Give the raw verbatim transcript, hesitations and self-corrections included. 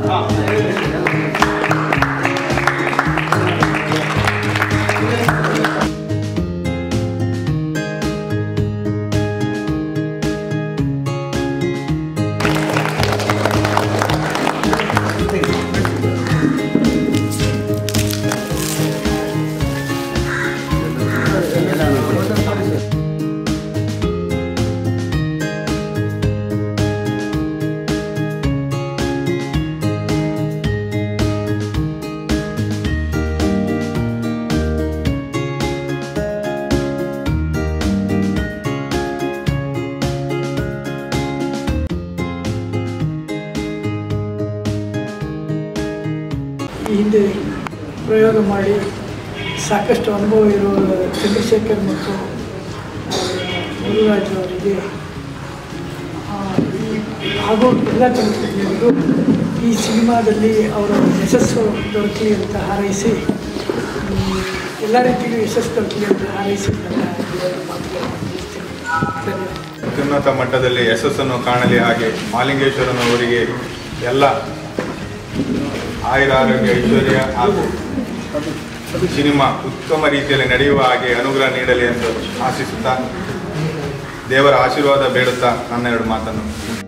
ಈ ಹಿಂದೆ ಪ್ರಯೋಗ ಮಾಡಿ ಸಾಕಷ್ಟು ಅನುಭವ ಇರುವ ಚಂದ್ರಶೇಖರ್ ಮತ್ತು ಮುರುಘರಾಜ್ ಅವರಿಗೆ ಹಾಗೂ ಎಲ್ಲ ತಂತ್ರಜ್ಞರಿಗೂ ಈ ಸಿನಿಮಾದಲ್ಲಿ ಅವರ ಯಶಸ್ಸು ದೊರಕಲಿ ಅಂತ ಹಾರೈಸಿ ಎಲ್ಲ ರೀತಿಯಲ್ಲೂ ಯಶಸ್ಸು ದೊರಕಲಿ ಅಂತ ಹಾರೈಸಿ ಅತ್ಯುನ್ನತ ಮಟ್ಟದಲ್ಲಿ ಯಶಸ್ಸನ್ನು ಕಾಣಲಿ, ಹಾಗೆ ಮಾಲಿಂಗೇಶ್ವರನವರಿಗೆ ಎಲ್ಲ ಆಯುರ ಆರೋಗ್ಯ ಐಶ್ವರ್ಯ ಹಾಗೂ ಸಿನಿಮಾ ಉತ್ತಮ ರೀತಿಯಲ್ಲಿ ನಡೆಯುವ ಹಾಗೆ ಅನುಗ್ರಹ ನೀಡಲಿ ಎಂದು ಆಶಿಸುತ್ತಾ ದೇವರ ಆಶೀರ್ವಾದ ಬೇಡುತ್ತಾ ನನ್ನ ಎರಡು ಮಾತನ್ನು